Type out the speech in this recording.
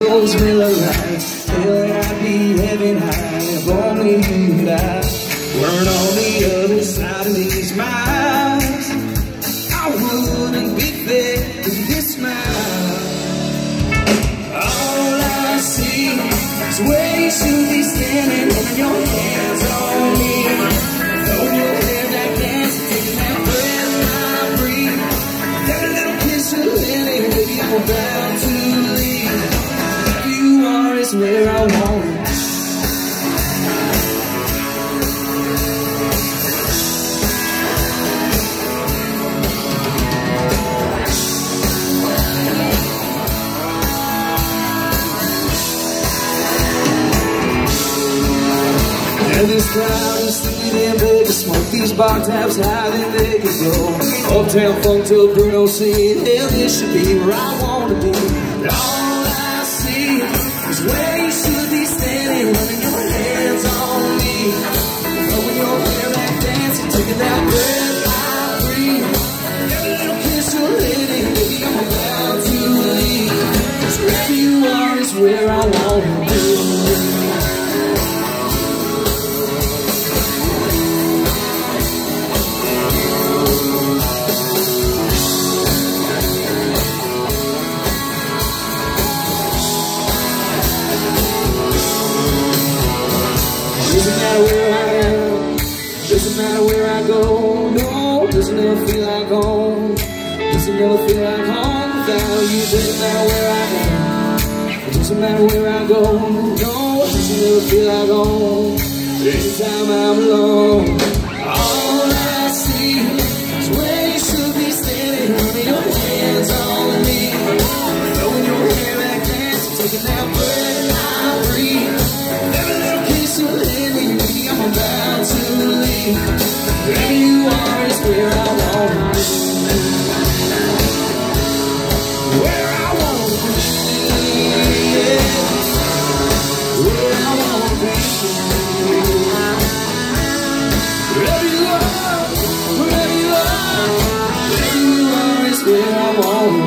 Those Miller Lights, hell, I'd be heaven high if only you and I weren't on the other side of these miles. I wouldn't be there with this smile. All I see is where you should be standing, holding your hands on me, throwing your hair back, dancing, taking that breath I breathe. That little kiss of Lily, baby, I'm about to leave. Is where I want it. And this crowd is thinking in Vegas, smoke these bar tabs higher than they can go. Uptown funk till Bruno singing, hell, this should be where I want to be. All I see is where you should be standing, running your hands on me, throwing your hair back, dancing, taking that breath I breathe. Every little kiss you're letting, baby, I'm about to leave. 'Cause wherever you are is where I want to be. Doesn't matter where I am, doesn't matter where I go, no, doesn't ever feel like home, doesn't ever feel like home without you. Doesn't matter where I am, it doesn't matter where I go, no, doesn't ever feel like home, anytime I'm alone. All I see is where you should be standing, running your hands on me, throwing your hair back, dancing, taking that breath I breathe. Every little kiss you let me, baby, I'm about to leave. Wherever you are is where I want to be. Where I want to be, yeah. Where I want to be. Wherever you are, wherever you are, wherever you are is where I want to be.